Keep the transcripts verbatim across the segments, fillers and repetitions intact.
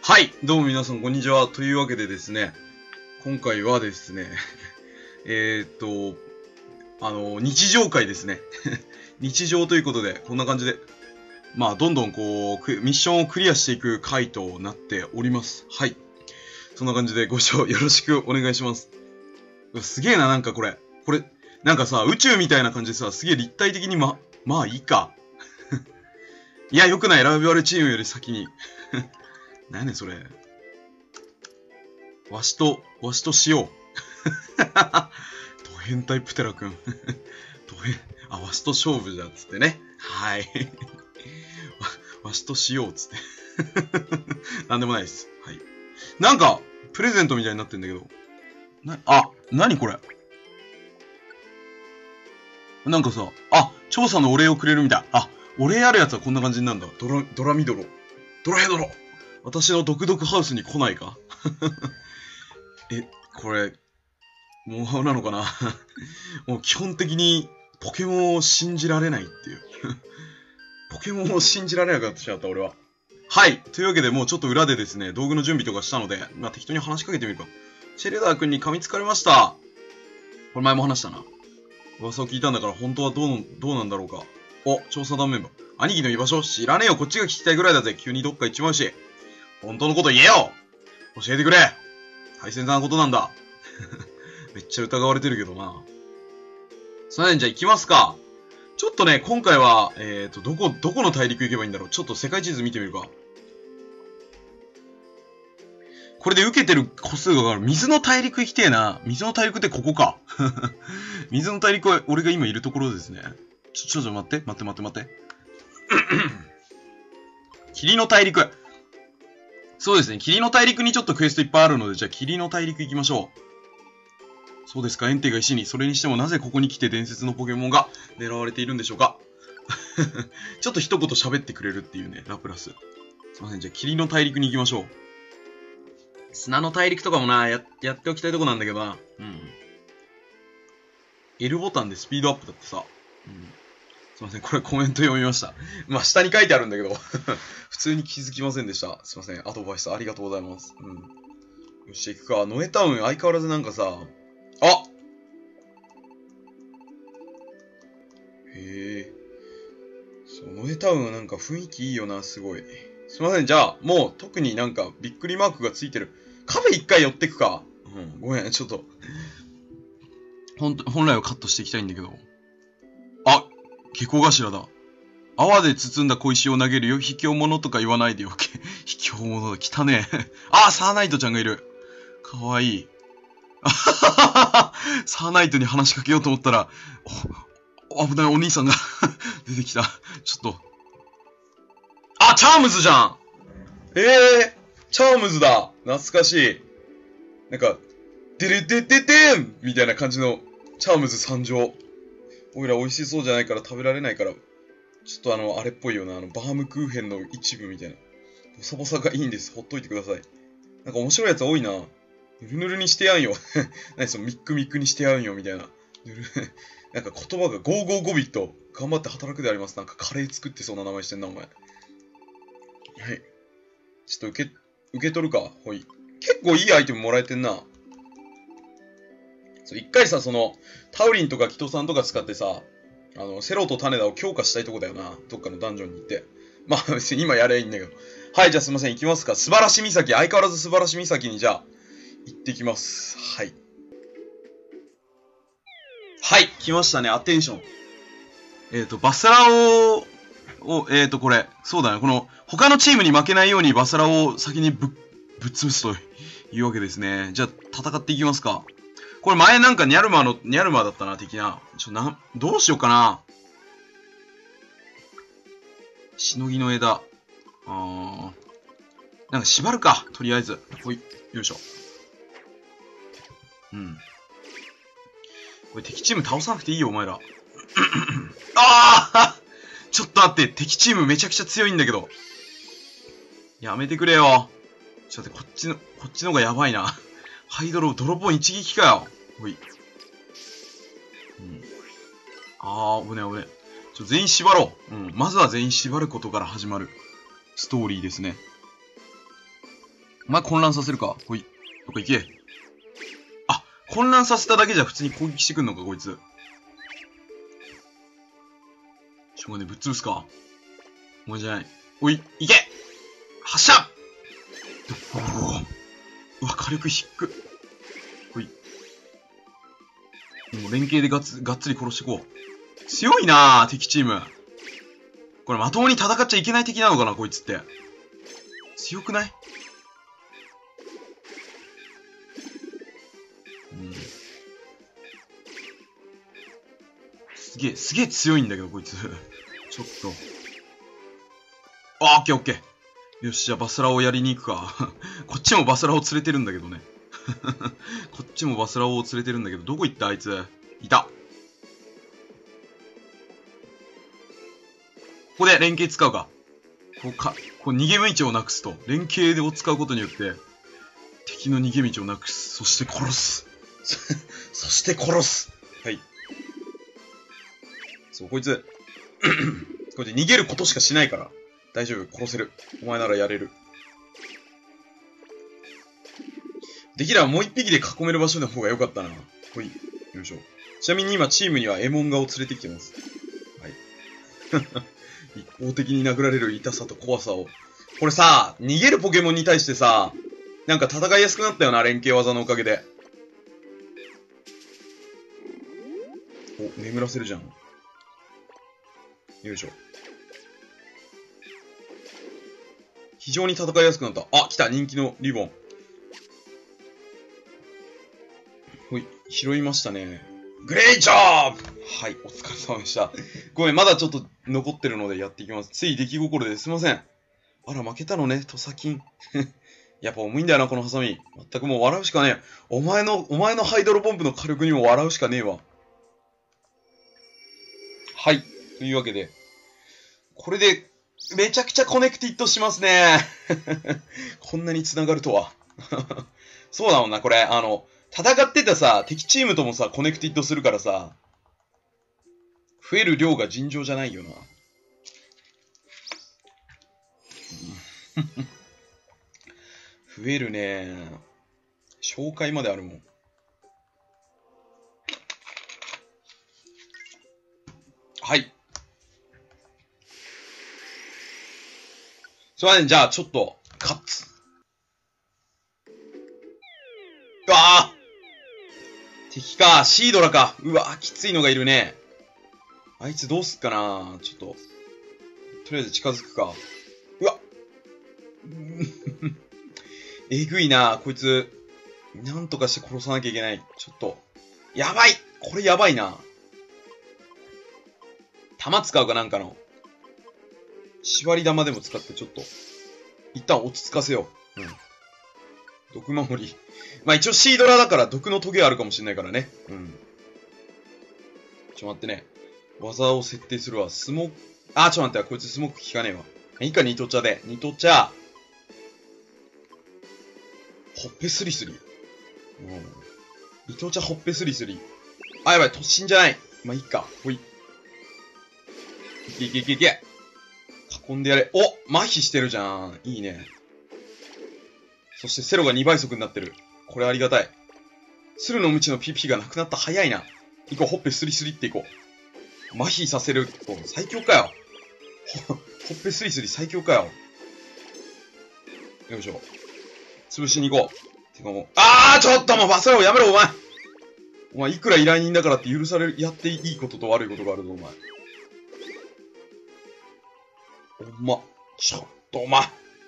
はい、どうも皆さんこんにちは。というわけでですね、今回はですね、えーっと、あの、日常会ですね。日常ということで、こんな感じで、まあ、どんどんこう、ミッションをクリアしていく回となっております。はい。そんな感じでご視聴よろしくお願いします。すげえな、なんかこれ。これ、なんかさ、宇宙みたいな感じでさ、すげえ立体的にま、まあいいか。いや、よくない、ラビオアルチームより先に。何やねん、それ。わしと、わしとしよう。ド変態プテラくん。ド変、あ、わしと勝負じゃ、つってね。はい。わ、わしとしよう、つって。なんでもないです。はい。なんか、プレゼントみたいになってんだけど。な、あ、なにこれ。なんかさ、あ、調査のお礼をくれるみたい。あ、お礼あるやつはこんな感じになるんだ。ドラ、ドラミドロ。ドラヘドロ。私の毒毒ハウスに来ないかえ、これ、モンハオなのかなもう基本的にポケモンを信じられないっていう。ポケモンを信じられなくなってしまった、俺は。はい。というわけで、もうちょっと裏でですね、道具の準備とかしたので、まあ、適当に話しかけてみるか。シェルダー君に噛みつかれました。これ前も話したな。噂を聞いたんだから本当はどう、どうなんだろうか。お、調査団メンバー。兄貴の居場所知らねえよ。こっちが聞きたいぐらいだぜ。急にどっか行っちまうし。本当のこと言えよ。教えてくれ。大切なことなんだ。めっちゃ疑われてるけどな。それじゃあ行きますか。ちょっとね、今回は、えっと、どこ、どこの大陸行けばいいんだろう。ちょっと世界地図見てみるか。これで受けてる個数がわかる。水の大陸行きてえな。水の大陸ってここか。水の大陸は俺が今いるところですね。ちょ、ちょ、ちょ、待って、待って、待って、待って。霧の大陸。そうですね。霧の大陸にちょっとクエストいっぱいあるので、じゃあ霧の大陸行きましょう。そうですか、エンテが石に。それにしてもなぜここに来て伝説のポケモンが狙われているんでしょうか。ちょっと一言喋ってくれるっていうね、ラプラス。すいません、じゃあ霧の大陸に行きましょう。砂の大陸とかもな、や、やっておきたいとこなんだけどな。うん。L ボタンでスピードアップだってさ。うん。すいません、これコメント読みました。まあ、下に書いてあるんだけど、普通に気づきませんでした。すいません、アドバイスありがとうございます。うん。よし、行くか。ノエタウン相変わらずなんかさ、あへえ。そう、ノエタウンはなんか雰囲気いいよな、すごい。すいません、じゃあ、もう特になんかびっくりマークがついてる。カフェ一回寄ってくか。うん、ごめん、ちょっと。ほんと、本来はカットしていきたいんだけど。あ、下校頭だ。泡で包んだ小石を投げるよ。卑怯者とか言わないでよ。卑怯者だ。汚ねえ。あ、サーナイトちゃんがいる。かわいい。サーナイトに話しかけようと思ったら、お危ないお兄さんが出てきた。ちょっと。あ、チャームズじゃん。ええー、チャームズだ。懐かしい。なんか、デレデデデーンみたいな感じのチャームズ参上。おいら美味しそうじゃないから食べられないから、ちょっとあの、あれっぽいよな。あの、バームクーヘンの一部みたいな。ボサボサがいいんです。ほっといてください。なんか面白いやつ多いな。ぬるぬるにしてやんよ。何そのミックミックにしてやんよみたいな。ぬるなんか言葉がゴーゴーゴビット。頑張って働くであります。なんかカレー作ってそうな名前してんな、お前。はい。ちょっと受け、受け取るか。ほい。結構いいアイテムもらえてんな。そう、一回さ、その、タウリンとかキトさんとか使ってさ、あの、セロと種田を強化したいとこだよな。どっかのダンジョンに行って。まあ別に今やればいいんだけど。はい、じゃあすいません。行きますか。素晴らし岬。相変わらず素晴らし岬にじゃあ、行ってきます。はい。はい、来ましたね。アテンション。えっ、ー、と、バスラオを、えっ、ー、と、これ、そうだね。この、他のチームに負けないようにバスラオを先にぶ、ぶっ潰すというわけですね。じゃあ、戦っていきますか。これ前なんかニャルマーの、ニャルマーだったな、的な。ちょ、な、どうしようかな。しのぎの枝。あー。なんか縛るか。とりあえず。ほい。よいしょ。うん。これ敵チーム倒さなくていいよ、お前ら。ああちょっと待って、敵チームめちゃくちゃ強いんだけど。やめてくれよ。ちょっと待って、こっちの、こっちの方がやばいな。ハイドロ、泥棒一撃かよ。ほい。うん。あー、危ね危ね。ちょ、全員縛ろう。うん。まずは全員縛ることから始まる。ストーリーですね。 お前混乱させるか。ほい。どっか行け。あ、混乱させただけじゃ普通に攻撃してくんのか、こいつ。しょうがねえ、ぶっ潰すか。お前じゃない。おい、行け発射おお。うわ、火力低っ。ほい。もう連携でがっつ、がっつり殺してこう。強いなぁ、敵チーム。これまともに戦っちゃいけない敵なのかな、こいつって。強くない？うん。すげえ、すげえ強いんだけど、こいつ。ちょっと。あ、オッケーオッケー。よし、じゃあバスラオをやりに行くか。こっちもバスラオを連れてるんだけどね。こっちもバスラオを連れてるんだけど、どこ行ったあいつ。いた。ここで連携使うか。こうか、こう逃げ道をなくすと。連携を使うことによって、敵の逃げ道をなくす。そして殺す。そして殺す。はい。そう、こいつ、こいつ逃げることしかしないから。大丈夫、殺せる。お前ならやれる。できればもう一匹で囲める場所の方が良かったな。ほい。よいしょ。ちなみに今チームにはエモンガを連れてきてます。はい。一方的に殴られる痛さと怖さを。これさ、逃げるポケモンに対してさ、なんか戦いやすくなったよな、連携技のおかげで。お、眠らせるじゃん。よいしょ。非常に戦いやすくなった。あ、来た人気のリボン。ほい、拾いましたね。グレイジョーブはい、お疲れ様でした。ごめん、まだちょっと残ってるのでやっていきます。つい出来心ですいません。あら、負けたのね、土佐金。やっぱ重いんだよな、このハサミ。まったくもう笑うしかねえ。お前の、お前のハイドロポンプの火力にも笑うしかねえわ。はい。というわけで、これで、めちゃくちゃコネクティッドしますね。こんなに繋がるとは。そうだもんな、これ。あの、戦ってたさ、敵チームともさ、コネクティッドするからさ、増える量が尋常じゃないよな。増えるね。紹介まであるもん。はい。すいません、じゃあ、ちょっと、カッツ。うわぁ敵か、シードラか。うわぁきついのがいるね。あいつどうすっかなちょっと。とりあえず近づくか。うわえぐいなこいつ。なんとかして殺さなきゃいけない。ちょっと。やばいこれやばいな。弾使うかなんかの。縛り玉でも使ってちょっと。一旦落ち着かせよう。うん。毒守り。まあ一応シードラだから毒のトゲあるかもしれないからね。うん。ちょっと待ってね。技を設定するわ。スモーク、あ、ちょっと待って、こいつスモーク効かねえわ。いいか、ニト茶で。ニト茶。ほっぺスリスリ。うん。ニト茶ほっぺスリスリ。あ、やばい、突進じゃない。まあ、いいか。ほい。いけいけいけいけ。囲んでやれ。お麻痺してるじゃん。いいね。そしてセロがにばい速になってる。これありがたい。鶴の無知の ピーピー がなくなった。早いな。いこう、ほっぺスリスリっていこう。麻痺させる。最強かよ。ほ、ほっぺスリスリ最強かよ。よいしょ。潰しに行こう。てかもう、あーちょっともうバスラをやめろ、お前お前、いくら依頼人だからって許される、やっていいことと悪いことがあるぞ、お前。おま、ちょっとお前。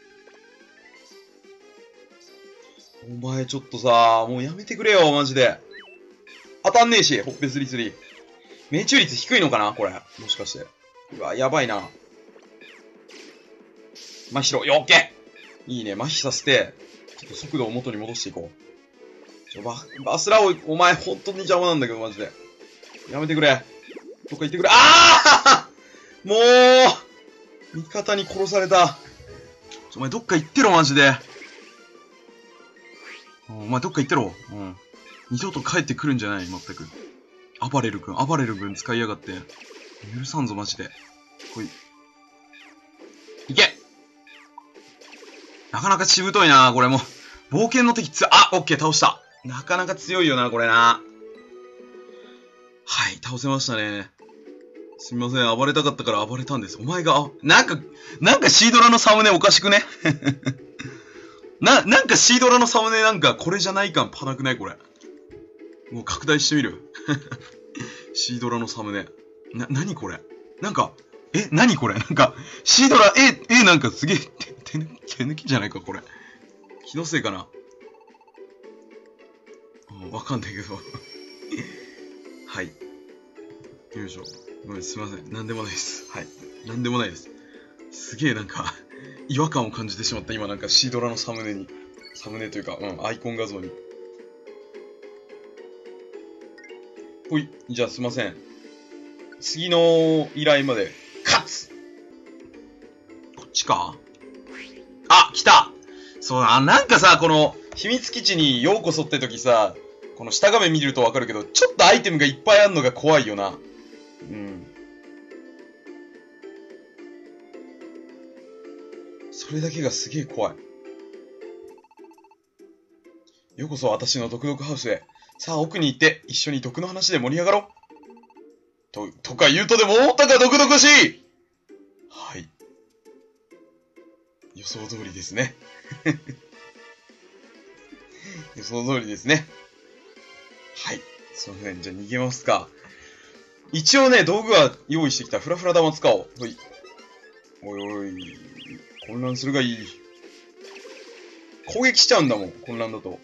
お前ちょっとさ、もうやめてくれよ、マジで。当たんねえし、ほっぺスリスリ。命中率低いのかなこれ。もしかして。うわ、やばいな。麻痺しろ。よっけいいね。麻痺させて、ちょっと速度を元に戻していこう。ちょ、バ、バスラオ、お前、本当に邪魔なんだけど、マジで。やめてくれ。どっか行ってくれ。ああもう味方に殺された。ちょ、お前、どっか行ってろ、マジで。お前、どっか行ってろ。うん。二度と帰ってくるんじゃない、まったく。アバレル君、アバレル君使いやがって。許さんぞ、マジで。ほい。いけなかなかしぶといな、これも。 冒険の敵つ、あ、オッケー、倒した。なかなか強いよな、これな。はい、倒せましたね。すみません、暴れたかったから暴れたんです。お前が、あ、なんか、なんかシードラのサムネおかしくねな、なんかシードラのサムネなんかこれじゃない感パなくないこれ。もう拡大してみるシードラのサムネ。な、なにこれなんか、え、なにこれなんか、シードラ、え、え、なんかすげえ、手、手抜き、手抜きじゃないかこれ。気のせいかな。わかんないけど。はい。よいしょ。ごめん、すいません。なんでもないです。はい。なんでもないです。すげえなんか、違和感を感じてしまった。今なんかシードラのサムネに。サムネというか、うん、アイコン画像に。ほい。じゃあすいません。次の依頼まで、勝つこっちかあ、来たそうだ、なんかさ、この、秘密基地にようこそって時さ、この下画面見るとわかるけど、ちょっとアイテムがいっぱいあるのが怖いよな。うん。それだけがすげえ怖い。ようこそ私の毒毒ハウスへ。さあ奥に行って一緒に毒の話で盛り上がろう。と、とか言うとでも思ったか毒々しいはい。予想通りですね。予想通りですね。はい。すいません。じゃあ逃げますか。一応ね、道具は用意してきた。フラフラ玉使おう。ほい。おいおい。混乱するがいい。攻撃しちゃうんだもん。混乱だと。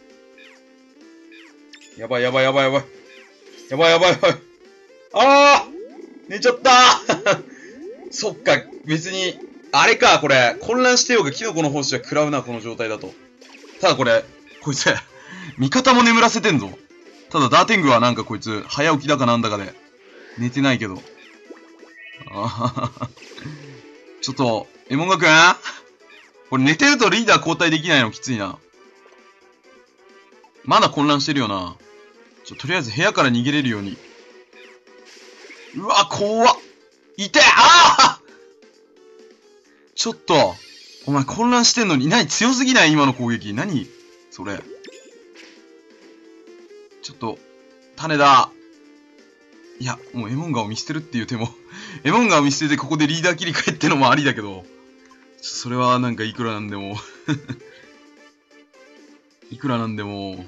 やばいやばいやばいやばい。やばいやばいやばい。あー寝ちゃったーそっか、別に、あれか、これ。混乱してようがキノコの胞子は食らうな、この状態だと。ただこれ、こいつ、味方も眠らせてんぞ。ただダーテングはなんかこいつ、早起きだかなんだかで、寝てないけど。あははちょっと、エモンガくんこれ寝てるとリーダー交代できないのきついな。まだ混乱してるよな。ちょ、とりあえず部屋から逃げれるように。うわ、怖っ。いてああちょっと、お前混乱してんのに、何強すぎない今の攻撃。何それ。ちょっと、種だ。いや、もうエモンガを見捨てるっていう手も、エモンガを見捨ててここでリーダー切り替えってのもありだけど、それはなんかいくらなんでもいくらなんでも、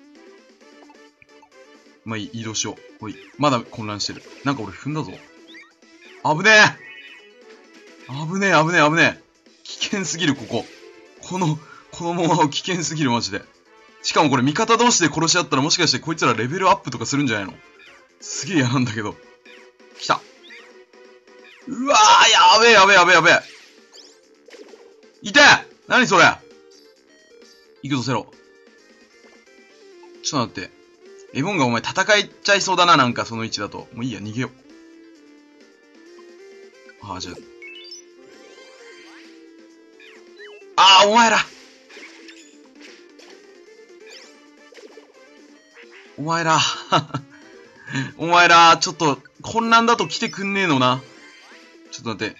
まあいい、移動しよう。ほい。まだ混乱してる。なんか俺踏んだぞ。危ねえ危ねえ危ねえ危ねえ危険すぎる、ここ。この、このまま危険すぎる、マジで。しかもこれ味方同士で殺し合ったらもしかしてこいつらレベルアップとかするんじゃないの？すげえ嫌なんだけど。来た。うわー、やべえやべえやべえやべえ。いて何それ行くぞ、セロ。ちょっと待って。エボンがお前戦いちゃいそうだな、なんかその位置だと。もういいや、逃げよう。ああ、じゃあ。ああ、お前らお前らお前ら、ちょっと、混乱だと来てくんねえのな。ちょっと待って。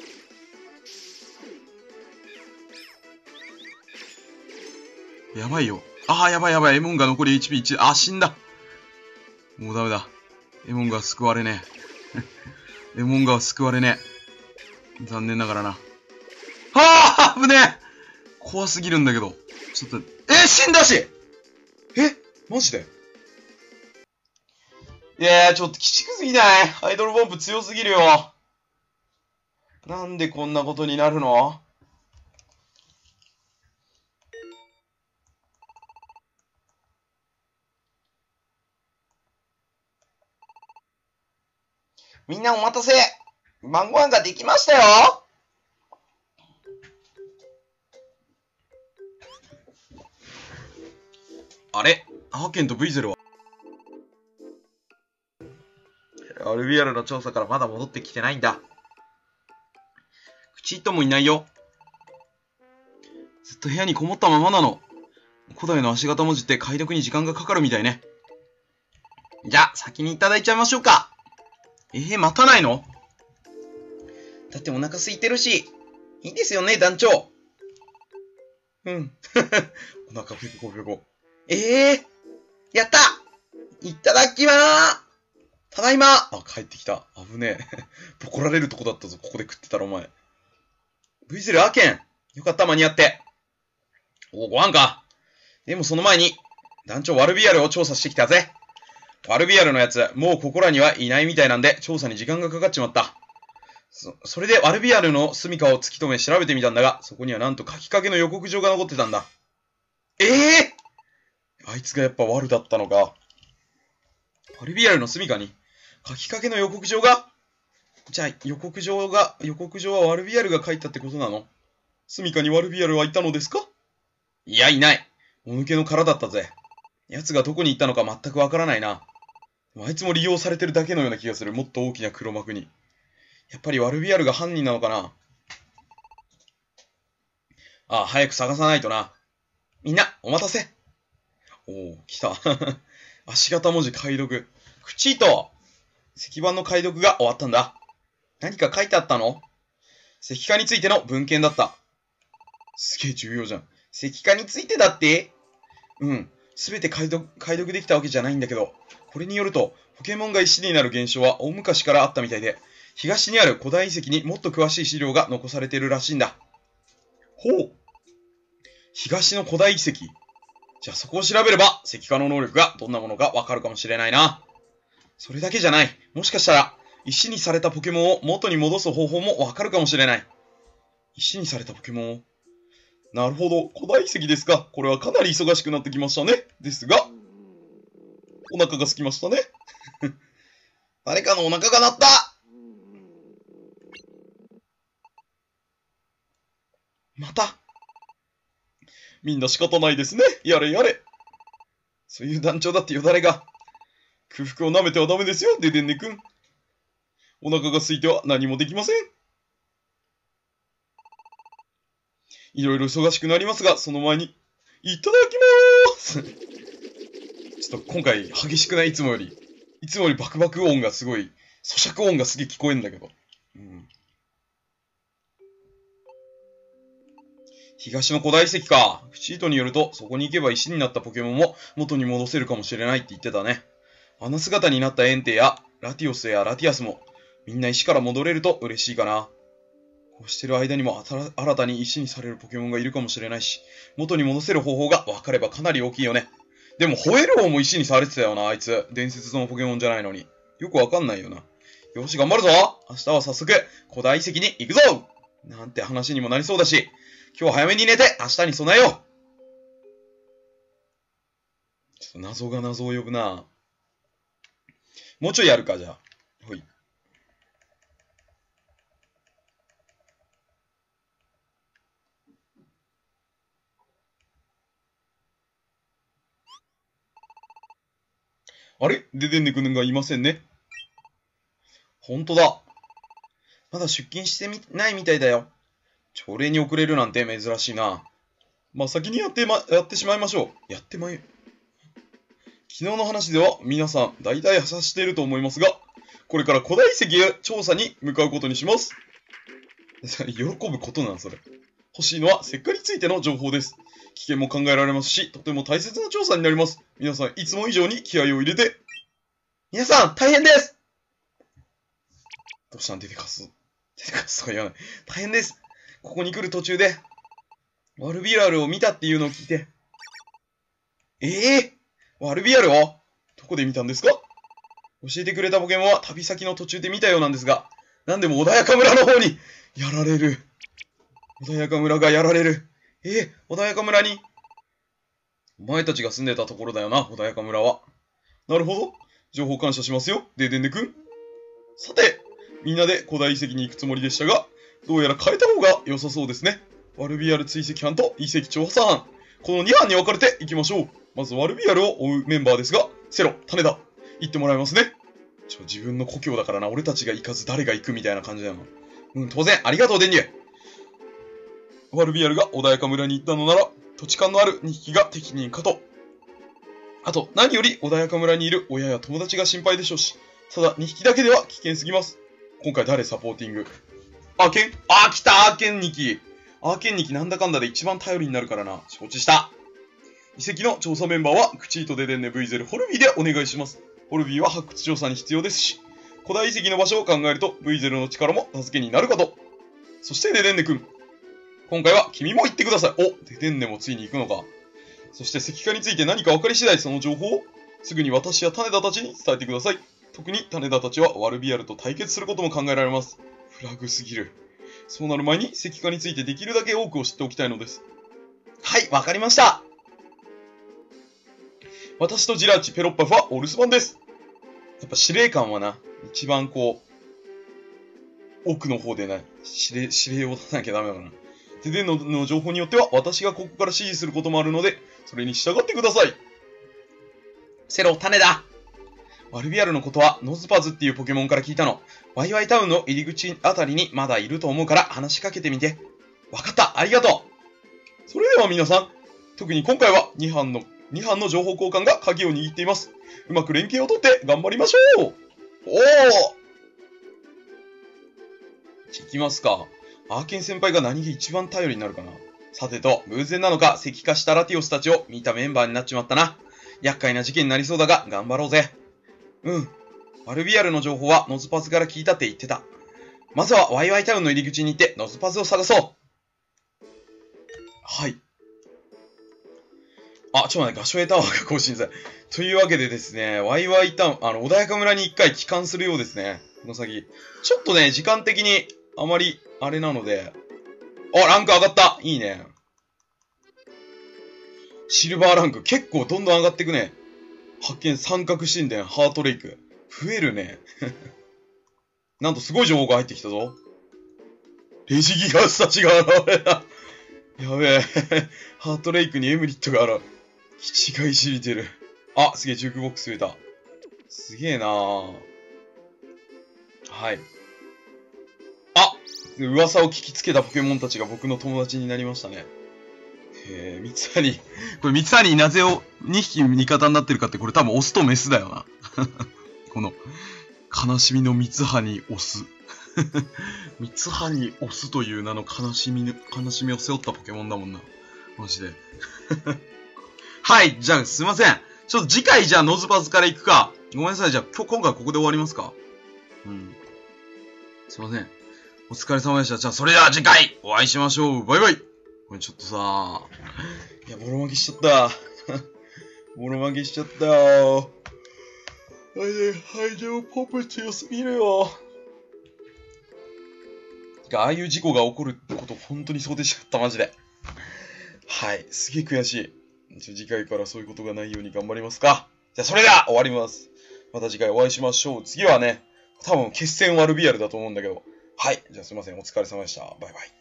やばいよ。ああ、やばいやばい。エモンが残り エイチピーいち。あ、死んだ。もうダメだ。エモンが救われねえ。エモンが救われねえ。残念ながらな。はあ危ねえ怖すぎるんだけど。ちょっと、え死んだしえマジでいやー、ちょっときちくすぎないアイドルボンプ強すぎるよ。なんでこんなことになるのみんなお待たせ晩ご飯ができましたよあれアーケンと ブイゼロはアルビアルの調査からまだ戻ってきてないんだ。口一もいないよ。ずっと部屋にこもったままなの。古代の足形文字って解読に時間がかかるみたいね。じゃあ、先にいただいちゃいましょうか。えー、待たないのだってお腹空いてるし。いいですよね、団長。ううん。お腹ペコペコ。ええー、やったいただきまーただいまあ、帰ってきた。危ねえ。ボコられるとこだったぞ、ここで食ってたらお前。ブイゼル、アーケンよかった、間に合って。お、ご飯か。でもその前に、団長ワルビアルを調査してきたぜ。ワルビアルのやつ、もうここらにはいないみたいなんで、調査に時間がかかっちまった。そ、それでワルビアルの住処を突き止め調べてみたんだが、そこにはなんと書きかけの予告状が残ってたんだ。ええー、あいつがやっぱワルだったのか。ワルビアルの住処に書きかけの予告状がじゃあ予告状が、予告状はワルビアルが書いたってことなの？住処にワルビアルはいたのですか？いや、いない。もぬけの殻だったぜ。奴がどこに行ったのか全くわからないな。あいつも利用されてるだけのような気がする。もっと大きな黒幕に。やっぱりワルビアルが犯人なのかな？ああ、早く探さないとな。みんな、お待たせ。おお、来た。足型文字解読。口と、石板の解読が終わったんだ。何か書いてあったの？石化についての文献だった。すげえ重要じゃん。石化についてだって？うん。すべて解読、解読できたわけじゃないんだけど、これによると、ポケモンが石になる現象は大昔からあったみたいで、東にある古代遺跡にもっと詳しい資料が残されているらしいんだ。ほう。東の古代遺跡。じゃあそこを調べれば、石化の能力がどんなものかわかるかもしれないな。それだけじゃない。もしかしたら、石にされたポケモンを元に戻す方法もわかるかもしれない。石にされたポケモンを。なるほど。古代遺跡ですか。これはかなり忙しくなってきましたね。ですが、お腹が空きましたね。誰かのお腹が鳴った。また。みんな仕方ないですね。やれやれ。そういう団長だってよだれが。空腹を舐めてはダメですよ、デデンネ君。お腹が空いては何もできません。いろいろ忙しくなりますが、その前に、いただきまーす。ちょっと今回激しくない？いつもより。いつもよりバクバク音がすごい、咀嚼音がすげえ聞こえんだけど。うん、東の古代遺跡か。フチートによると、そこに行けば石になったポケモンも元に戻せるかもしれないって言ってたね。あの姿になったエンテや、ラティオスやラティアスも、みんな石から戻れると嬉しいかな。こうしてる間にも新たに石にされるポケモンがいるかもしれないし、元に戻せる方法が分かればかなり大きいよね。でも、ホエル王も石にされてたよな、あいつ。伝説のポケモンじゃないのに。よくわかんないよな。よし、頑張るぞ。明日は早速、古代遺跡に行くぞなんて話にもなりそうだし、今日早めに寝て明日に備えよう。ちょっと謎が謎を呼ぶな。もうちょいやるか、じゃあ。ほい。あれデデンネ君がいませんね。ほんとだ。まだ出勤してみないみたいだよ。朝礼に遅れるなんて珍しいな。まあ、先にやって、ま、やってしまいましょう。やってまい。昨日の話では皆さん大体察していると思いますが、これから古代遺跡へ調査に向かうことにします。喜ぶことなんそれ。欲しいのは石化についての情報です。危険も考えられますし、とても大切な調査になります。皆さんいつも以上に気合を入れて。皆さん大変です。どうしたんデデカス。デデカスとか言わない。大変です。ここに来る途中で、ワルビアルを見たっていうのを聞いて。ええー、ワルビアルをどこで見たんですか？教えてくれたポケモンは旅先の途中で見たようなんですが、なんでも穏やか村の方にやられる。穏やか村がやられる。えー、穏やか村に。お前たちが住んでたところだよな、穏やか村は。なるほど。情報感謝しますよ、デデンネ君。さて、みんなで古代遺跡に行くつもりでしたが、どうやら変えた方が良さそうですね。ワルビアル追跡班と遺跡調査班。このに班に分かれて行きましょう。まずワルビアルを追うメンバーですが、セロ、種田、行ってもらいますね。ちょ、自分の故郷だからな、俺たちが行かず誰が行くみたいな感じだよな。うん、当然、ありがとう、デンニュ。ワルビアルが穏やか村に行ったのなら、土地勘のあるにひきが適任かと。あと、何より穏やか村にいる親や友達が心配でしょうし、ただにひきだけでは危険すぎます。今回誰サポーティング？アーケン？あー、来た、アーケンにき。 アーケンニキなんだかんだで一番頼りになるからな。承知した。遺跡の調査メンバーは、クチートデデンネ ブイゼロ ホルビーでお願いします。ホルビーは発掘調査に必要ですし、古代遺跡の場所を考えると ブイゼロ の力も助けになるかと。そしてデデンネ君。今回は君も行ってください。お、デデンネもついに行くのか。そして石化について何か分かり次第その情報をすぐに私や種田たちに伝えてください。特に種田たちはワルビアルと対決することも考えられます。フラグすぎる。そうなる前に石化についてできるだけ多くを知っておきたいのです。はい、わかりました。私とジラーチ、ペロッパフはお留守番です。やっぱ司令官はな、一番こう、奥の方でない、指令、指令を出さなきゃダメだからな。デデンネの情報によっては、私がここから指示することもあるので、それに従ってください。セロ、種だ。ワルビアルのことは、ノズパズっていうポケモンから聞いたの。ワイワイタウンの入り口あたりにまだいると思うから話しかけてみて。わかった、ありがとう。それでは皆さん、特に今回はに班の、に班の情報交換が鍵を握っています。うまく連携をとって頑張りましょう。おー！行きますか。アーケン先輩が何気一番頼りになるかな。さてと、偶然なのか石化したラティオスたちを見たメンバーになっちまったな。厄介な事件になりそうだが、頑張ろうぜ。うん。ワルビアルの情報はノズパズから聞いたって言ってた。まずはワイワイタウンの入り口に行ってノズパズを探そう。はい。あ、ちょっと待って、ガショエタワーが更新され。というわけでですね、ワイワイタウン、あの、穏やか村に一回帰還するようですね。この先。ちょっとね、時間的にあまり、あれなので。あ、ランク上がった。いいね。シルバーランク、結構どんどん上がっていくね。発見、三角神殿、ハートレイク。増えるね。なんとすごい情報が入ってきたぞ。レジギガスたちが現れた。やべえ。ハートレイクにエムリットが現れ、気違い知りてる。あ、すげえ、ジュークボックス増えた。すげえなぁ。はい。あ、噂を聞きつけたポケモンたちが僕の友達になりましたね。へえ、三つ葉に。これ三つ葉になぜをにひき味方になってるかって、これ多分オスとメスだよな。この、悲しみの三つ葉にオス。三つ葉にオスという名の悲しみの、悲しみを背負ったポケモンだもんな。マジで。はい、じゃあすいません。ちょっと次回じゃあノズパズから行くか。ごめんなさい、じゃあ今日、今回ここで終わりますか。うん。すいません。お疲れ様でした。じゃあそれでは次回お会いしましょう。バイバイ。これちょっとさ、いや、ボロ負けしちゃった。ボロ負けしちゃったよ。はい、はい、でもポップ強すぎるよ。ああいう事故が起こること本当に想定しなかった、マジで。はい、すげえ悔しい。次回からそういうことがないように頑張りますか。じゃあそれでは終わります。また次回お会いしましょう。次はね、多分決戦ワルビアルだと思うんだけど。はい、じゃあすいません。お疲れ様でした。バイバイ。